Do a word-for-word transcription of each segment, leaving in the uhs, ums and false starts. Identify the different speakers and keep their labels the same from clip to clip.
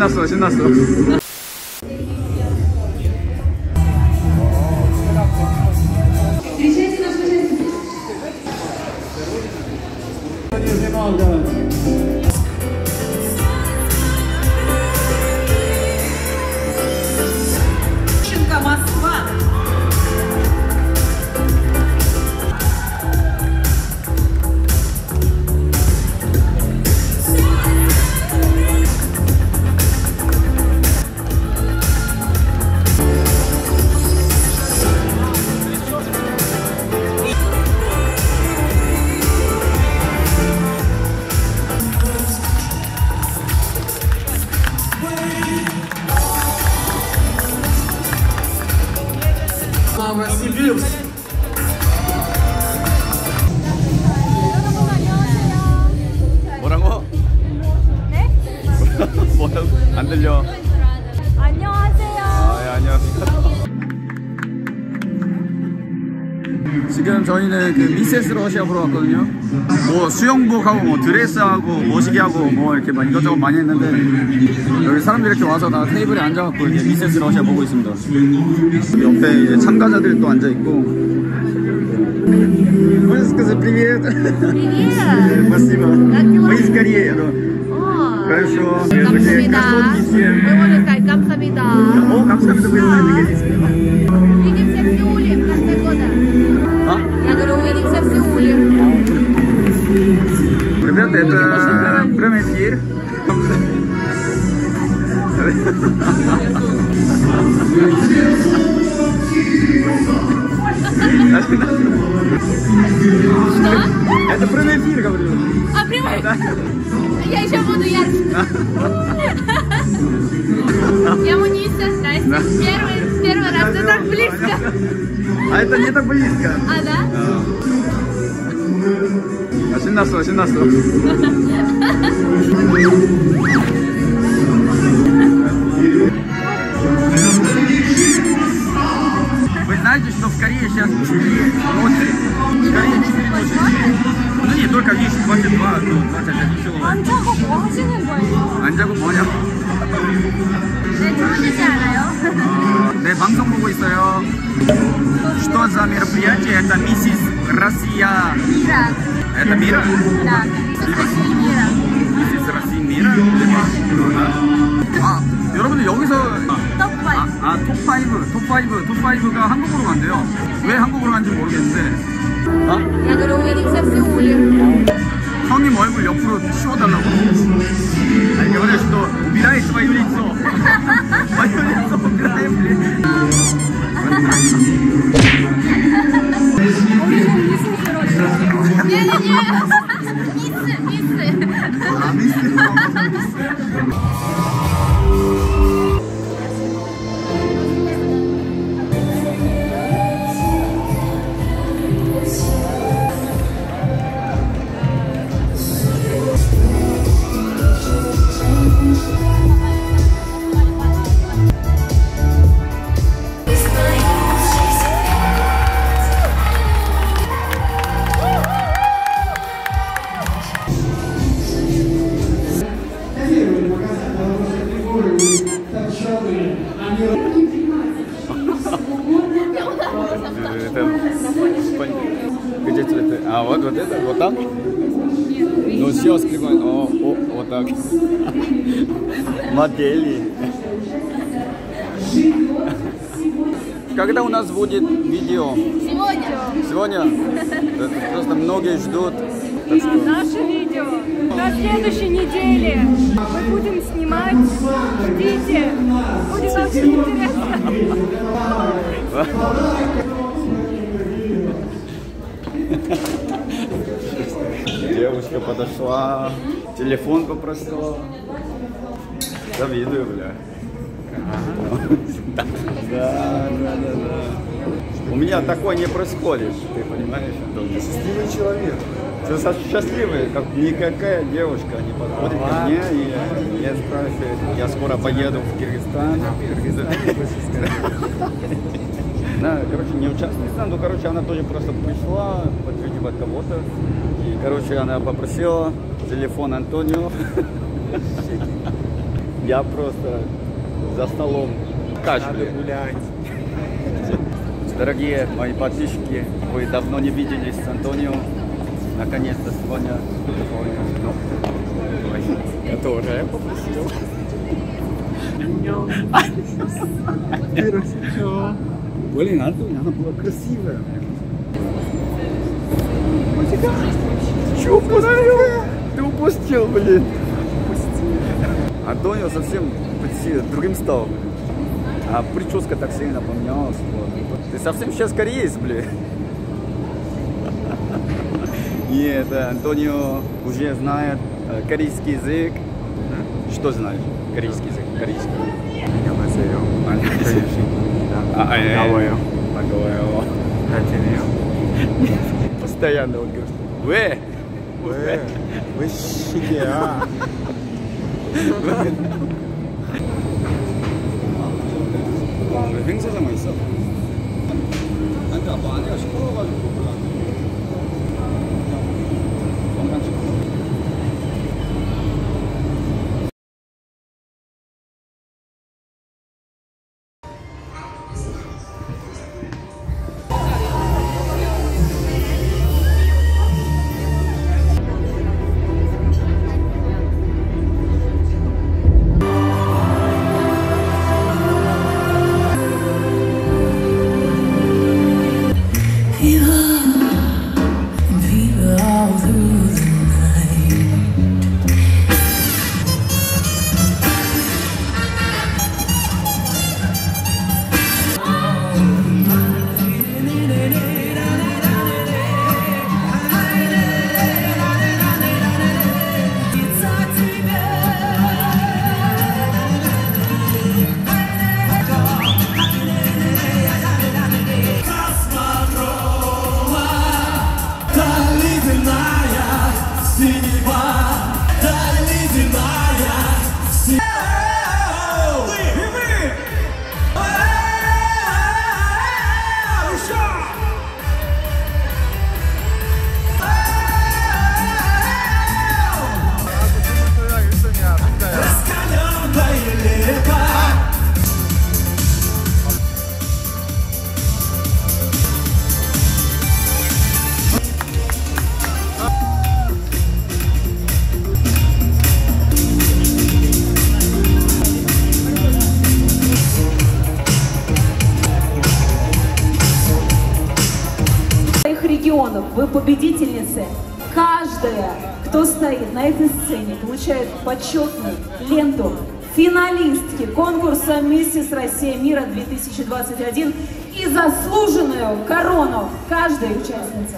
Speaker 1: 신났어, 신났어.
Speaker 2: Москва.
Speaker 1: Новосибирск. 뭐라고?
Speaker 3: 네?
Speaker 1: 뭐라고? 안 들려.
Speaker 3: 안녕하세요.
Speaker 1: 아, 예, 안녕하세요. 지금 저희는 그 미세스 러시아 보러 왔거든요. 뭐 수영복하고 뭐 드레스하고 모시기하고 뭐 이렇게 막 이것저것 많이 했는데 여기 사람들이 이렇게 와서 다 테이블에 앉아갖고 이렇게 미세스 러시아 보고 있습니다. 옆에 이제 참가자들도 앉아있고. Можно сказать привет?
Speaker 3: Привет.
Speaker 1: Спасибо. Мы из Кореи.
Speaker 3: О,
Speaker 1: Хорошо.
Speaker 3: 감사합니다.
Speaker 1: Красотки все.
Speaker 3: Мы можем сказать 감사합니다.
Speaker 1: О, 감사합니다. Вы знаете корейский.
Speaker 3: Увидимся в Сеуле в конце года.
Speaker 1: А?
Speaker 3: Я говорю, увидимся в Сеуле.
Speaker 1: Ребята, это прямой эфир.
Speaker 3: Что?
Speaker 1: Это прямой эфир, говорю.
Speaker 3: А, прямой? Да. Я еще буду ярче. Я Муниса, здрасте.
Speaker 1: Да.
Speaker 3: Первый, первый раз, это так близко.
Speaker 1: А это не так близко.
Speaker 3: А, да?
Speaker 1: А 신났어, 신났어. Вы знаете, что в Корее сейчас четыре ночи? В Корее четыре ночи. Ну не, только есть двадцать два, ну двадцать один человек.
Speaker 3: 안 자고 뭐 하시는 거예요?
Speaker 1: 안 자고 뭐냐?
Speaker 3: 네, 주무시지 않아요?
Speaker 1: 네, 방송 보고 있어요. Что за мероприятие? Это миссис Россия.
Speaker 3: Мира.
Speaker 1: Это мира?
Speaker 3: Да, Россия мира.
Speaker 1: Миссис Россия мира? 아, 여러분들 여기서
Speaker 3: 톱 파이브.
Speaker 1: 아, 아, 톱파이브, 톱파이브, 톱파이브가 한국으로 간대요. 왜 한국으로 간지 모르겠는데. 아?
Speaker 3: Я говорю, увидимся в Сеуле.
Speaker 1: 형님 얼굴 옆으로 씌워달라고. 아니, говорю, что убирай свое лицо. Свое лицо убирай, блин.
Speaker 3: Не-не-не. Миссы, миссы.
Speaker 1: А, миссы. Где цветы? А, вот, вот это? Вот так? Ну, все скрывает. О, о, вот так. Модели. Когда у нас будет видео?
Speaker 3: Сегодня.
Speaker 1: Сегодня? Это просто многие ждут. Так что...
Speaker 4: Наше видео на следующей неделе мы будем снимать. Ждите. Будет очень интересно.
Speaker 1: Девушка подошла, телефон попросила. Завидую, бля. Да, да, да, да. У меня такое не происходит, ты понимаешь, Антон? Ты счастливый человек. Ты счастливый, как никакая девушка не подходит ко мне и не спрашивает. Я скоро поеду в Кыргызстан. Да, короче, не участвует, ну, короче, она тоже просто пришла подтвердить кого-то. И, короче, она попросила телефон Антонио. Я просто за столом кашляю. Дорогие мои подписчики, вы давно не виделись с Антонио. Наконец-то сегодня.
Speaker 2: Которая попросила.
Speaker 1: Блин, Антонио, она была красивая. Чё упустил? Ты упустил, блин. Антонио совсем другим стал. А прическа так сильно поменялась. Вот. Ты совсем сейчас кореец, блин. Нет, Антонио уже знает корейский язык. Что знаешь? Корейский язык. Корейский.
Speaker 2: 안녕하세요. 안녕하십니까.
Speaker 1: 아, 예.
Speaker 2: 나와요.
Speaker 1: 반가워요.
Speaker 2: 잘 지내요?
Speaker 1: Постоянно он говорит. 왜?
Speaker 2: 왜? 왜 시기야?
Speaker 1: 와, 왜 행사장만 있어? 아니, 아빠 아내가 시끄러워가지고 몰라.
Speaker 5: Вы победительницы. Каждая, кто стоит на этой сцене, получает почетную ленту финалистки конкурса «Миссис Россия Мира две тысячи двадцать один» и заслуженную корону каждой участницы.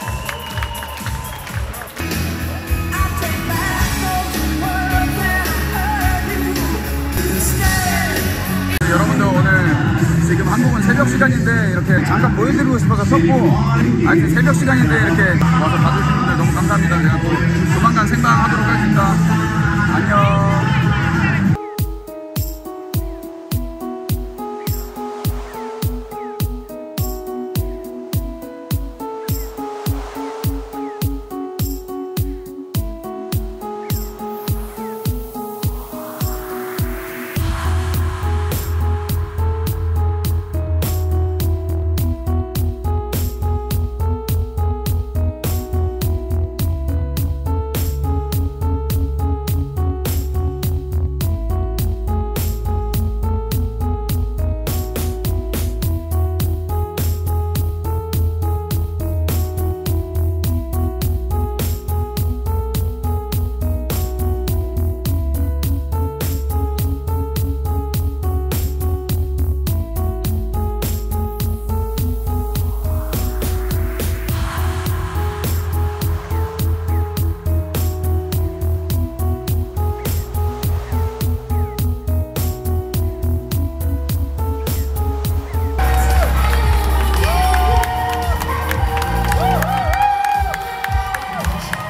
Speaker 1: 여러분들 오늘 지금 한국은 새벽 시간인데 이렇게 잠깐 보여드리고 싶어서 섰고, 아직 새벽 시간인데 이렇게 와서 봐주신 분들 너무 감사합니다. 제가 또 조만간 생방하도록 하겠습니다. 안녕.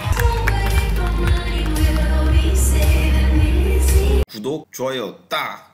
Speaker 6: 구독, 좋아요 딱!